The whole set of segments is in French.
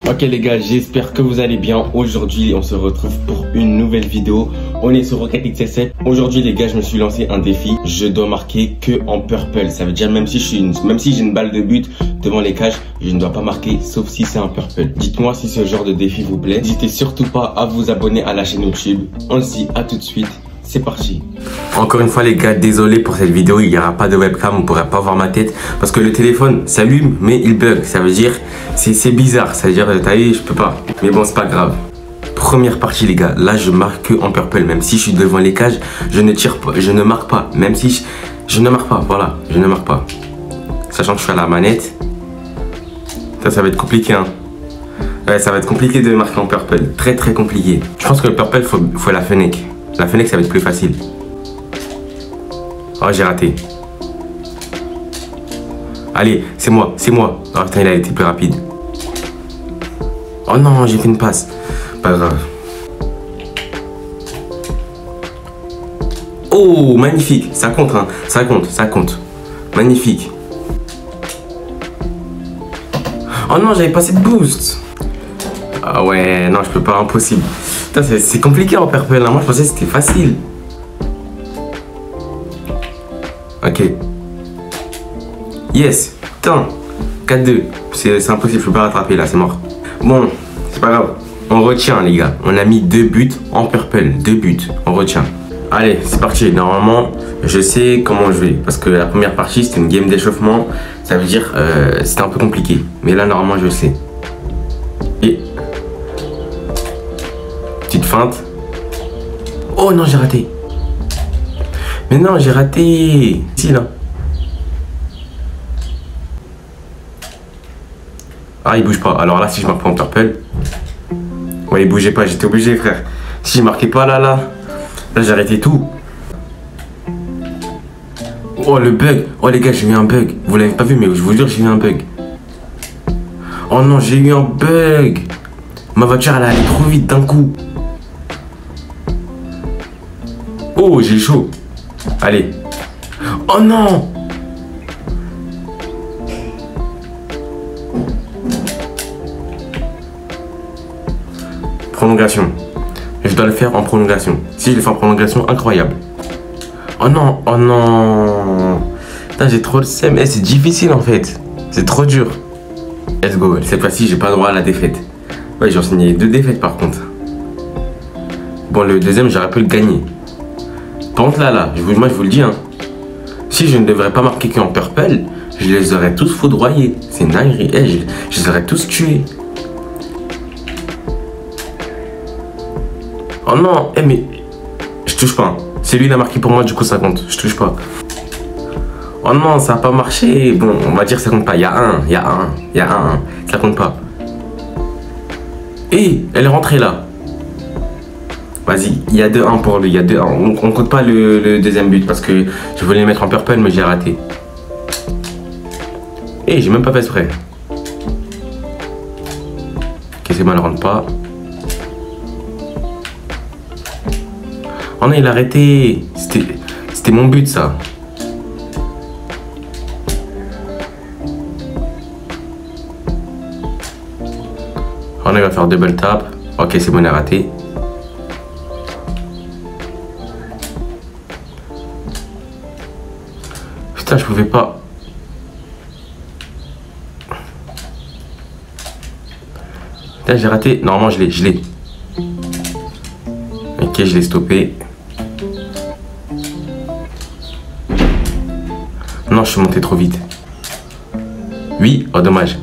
Ok les gars, j'espère que vous allez bien. Aujourd'hui, on se retrouve pour une nouvelle vidéo. On est sur Rocket XS7. Aujourd'hui les gars, je me suis lancé un défi. Je dois marquer que en purple. Ça veut dire même si j'ai une balle de but devant les cages, je ne dois pas marquer sauf si c'est en purple. Dites-moi si ce genre de défi vous plaît. N'hésitez surtout pas à vous abonner à la chaîne YouTube. On se dit à tout de suite. C'est parti. Encore une fois les gars, désolé pour cette vidéo, il n'y aura pas de webcam, on ne pourra pas voir ma tête parce que le téléphone s'allume mais il bug. Ça veut dire, c'est bizarre, ça veut dire, t'as vu, je peux pas. Mais bon, c'est pas grave. Première partie les gars, là je marque que en purple. Même si je suis devant les cages, je ne tire pas, je ne marque pas. Même si je ne marque pas, voilà, je ne marque pas. Sachant que je suis à la manette, ça va être compliqué hein. Ouais, ça va être compliqué de marquer en purple, très compliqué. Je pense que le purple, faut la fenêtre. La fenêtre, ça va être plus facile. Oh, j'ai raté. Allez, c'est moi. Oh putain, il a été plus rapide. Oh non, j'ai fait une passe. Pas grave. Oh, magnifique. Ça compte, hein. Ça compte. Magnifique. Oh non, j'avais pas assez de boost. Ah ouais, non, je peux pas, impossible. C'est compliqué en purple, hein. Moi je pensais que c'était facile. Ok. Yes. Putain. 4-2. C'est impossible, je peux pas rattraper là, c'est mort. Bon, c'est pas grave. On retient les gars. On a mis 2 buts en purple. 2 buts. On retient. Allez, c'est parti. Normalement, je sais comment jouer. Parce que la première partie, c'était une game d'échauffement. Ça veut dire c'était un peu compliqué. Mais là, normalement, je sais. Et... petite feinte. Oh non, j'ai raté. Mais non, j'ai raté. Si, là. Ah, il bouge pas. Alors là, si je marque pas en purple. Ouais, il bougeait pas. J'étais obligé, frère. Si je marquais pas là, j'ai arrêté tout. Oh, le bug. Oh, les gars, j'ai eu un bug. Vous l'avez pas vu, mais je vous jure, j'ai eu un bug. Oh non, j'ai eu un bug. Ma voiture, elle allait trop vite d'un coup. Oh, j'ai chaud. Allez. Oh non. Prolongation. Je dois le faire en prolongation. Si je le fais en prolongation, incroyable. Oh non, oh non. Putain, j'ai trop le seum. C'est difficile en fait. C'est trop dur. Let's go. Cette fois-ci, j'ai pas droit à la défaite. Ouais, j'ai enseigné 2 défaites par contre. Bon, le deuxième, j'aurais pu le gagner. Par contre là, moi je vous le dis, hein, si je ne devrais pas marquer qu'en purple, je les aurais tous foudroyés. C'est une dinguerie. Je les aurais tous tués. Oh non, mais je touche pas. C'est lui qui a marqué pour moi, du coup ça compte. Je touche pas. Oh non, ça n'a pas marché. Bon, on va dire que ça compte pas. Il y a un. Ça compte pas. Et elle est rentrée là. Vas-y, il y a 2-1 pour lui, il y a 2-1. On compte pas le deuxième but parce que je voulais le mettre en purple mais j'ai raté. Et j'ai même pas fait exprès. Ok, c'est bon, elle rentre pas. Oh non, il a arrêté. C'était mon but ça. Oh non, il va faire double tap. Ok, c'est bon, il a raté. Putain, je pouvais pas. Putain, j'ai raté. Normalement, je l'ai. Ok, je l'ai stoppé. Non, je suis monté trop vite. Oui, oh dommage.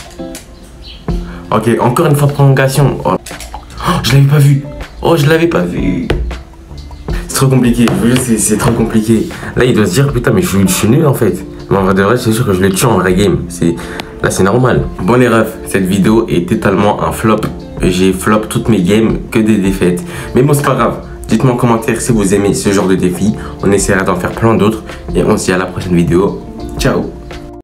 Ok, encore une fois prolongation. Oh, je l'avais pas vu. Oh, je l'avais pas vu. C'est trop compliqué, c'est trop compliqué. Là, il doit se dire, putain, mais je suis nul en fait. Mais en vrai de vrai, c'est sûr que je le tue en vrai game. Là, c'est normal. Bon, les refs, cette vidéo est totalement un flop. J'ai flop toutes mes games, que des défaites. Mais bon, c'est pas grave. Dites-moi en commentaire si vous aimez ce genre de défi. On essaiera d'en faire plein d'autres. Et on se dit à la prochaine vidéo. Ciao!